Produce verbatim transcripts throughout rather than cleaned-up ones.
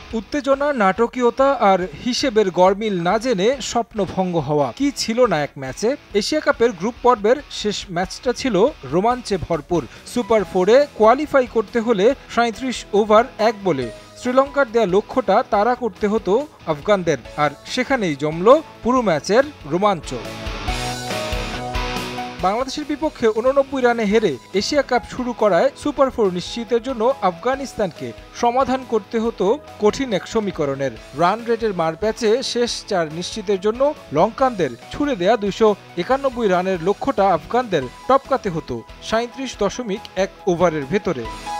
উত্তেজনা, নাটকীয়তা আর হিসেবের গরমিল না জেনে স্বপ্নভঙ্গ হওয়া কি ছিল না এক ম্যাচে। এশিয়া কাপের গ্রুপ পর্বের শেষ ম্যাচটা ছিল রোমাঞ্চে ভরপুর। সুপার ফোরে কোয়ালিফাই করতে হলে সাঁইত্রিশ ওভার এক বলে শ্রীলঙ্কার দেয়া লক্ষ্যটা তাড়া করতে হতো আফগানদের, আর সেখানেই জমল পুরো ম্যাচের রোমাঞ্চ। বাংলাদেশের বিপক্ষে উননব্বই রানে হেরে এশিয়া কাপ শুরু করায় সুপার ফোর নিশ্চিতের জন্য আফগানিস্তানকে সমাধান করতে হতো কঠিন এক সমীকরণের। রান রেটের মারপ্যাচে শেষ চার নিশ্চিতের জন্য লঙ্কানদের ছুড়ে দেয়া দুইশো একানব্বই রানের লক্ষ্যটা আফগানদের টপকাতে হতো সাঁইত্রিশ দশমিক এক ওভারের ভেতরে।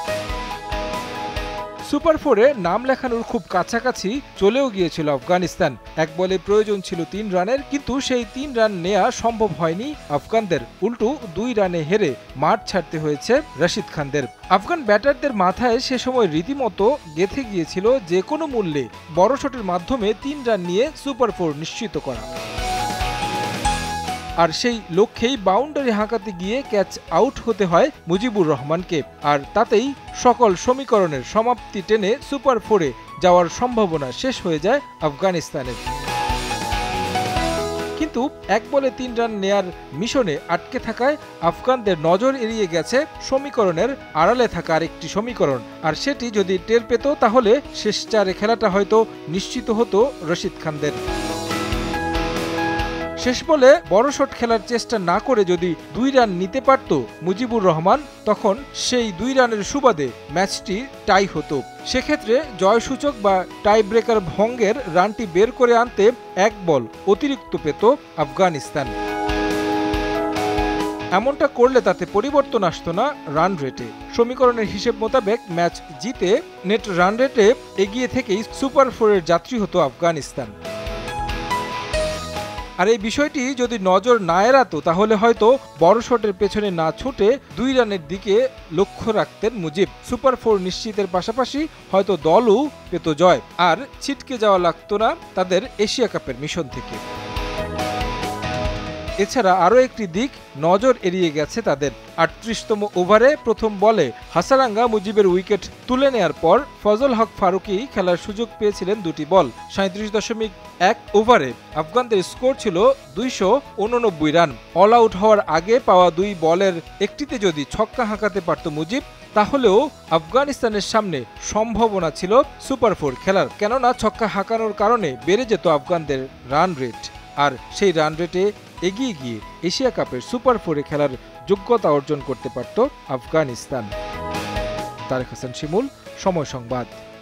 সুপার ফোরে নাম লেখানোর খুব কাছাকাছি চলেও গিয়েছিল আফগানিস্তান। এক বলে প্রয়োজন ছিল তিন রানের, কিন্তু সেই তিন রান নেওয়া সম্ভব হয়নি আফগানদের। উল্টো দুই রানে হেরে মাঠ ছাড়তে হয়েছে রশিদ খানদের। আফগান ব্যাটারদের মাথায় সে সময় রীতিমতো গেঁথে গিয়েছিল যে কোনো মূল্যে বড় শটের মাধ্যমে তিন রান নিয়ে সুপার ফোর নিশ্চিত করা। আর সেই লক্ষ্যেই বাউন্ডারি হাঁকাতে গিয়ে ক্যাচ আউট হতে হয় মুজিবুর রহমানকে, আর তাতেই সকল সমীকরণের সমাপ্তি টেনে সুপার ফোরে যাওয়ার সম্ভাবনা শেষ হয়ে যায় আফগানিস্তানের। কিন্তু এক বলে তিন রান নেয়ার মিশনে আটকে থাকায় আফগানদের নজর এড়িয়ে গেছে সমীকরণের আড়ালে থাকা আরেকটি সমীকরণ, আর সেটি যদি টের পেত তাহলে শেষ চারে খেলাটা হয়তো নিশ্চিত হতো রশিদ খানদের। শেষ বলে বড় শট খেলার চেষ্টা না করে যদি দুই রান নিতে পারত মুজিবুর রহমান, তখন সেই দুই রানের সুবাদে ম্যাচটি টাই হতো। সেক্ষেত্রে জয়সূচক বা টাই ব্রেকার ভঙ্গের রানটি বের করে আনতে এক বল অতিরিক্ত পেত আফগানিস্তান। এমনটা করলে তাতে পরিবর্তন আসতো না রান রেটে। সমীকরণের হিসেব মোতাবেক ম্যাচ জিতে নেট রান রেটে এগিয়ে থেকেই সুপার ফোরের যাত্রী হতো আফগানিস্তান। আর এই বিষয়টি যদি নজর না এড়াতো তাহলে হয়তো বড় শটের পেছনে না ছুটে দুই রানের দিকে লক্ষ্য রাখতেন মুজিব। সুপার ফোর নিশ্চিতের পাশাপাশি হয়তো দলও পেত জয়, আর ছিটকে যাওয়া লাগতো না তাদের এশিয়া কাপের মিশন থেকে। এছাড়া আরও একটি দিক নজর এড়িয়ে গেছে তাদের। আটত্রিশতম ওভারে প্রথম বলে হাসারাঙ্গা মুজিবের উইকেট তুলে নেয়ার পর ফজল হক ফারুকী খেলার সুযোগ পেয়েছিলেন দুটি বল। সাঁইত্রিশ দশমিক এক ওভারে আফগানদের স্কোর ছিল দুইশো উননব্বই রান। অল আউট হওয়ার আগে পাওয়া দুই বলের একটিতে যদি ছক্কা হাঁকাতে পারত মুজিব, তাহলেও আফগানিস্তানের সামনে সম্ভাবনা ছিল সুপার ফোর খেলার, কেননা ছক্কা হাঁকানোর কারণে বেড়ে যেত আফগানদের রান রেট, আর সেই রান রেটে এগিয়ে গিয়ে এশিয়া কাপের সুপার ফোরে খেলার যোগ্যতা অর্জন করতে পারত আফগানিস্তান। তারেক হাসান শিমুল, সময় সংবাদ।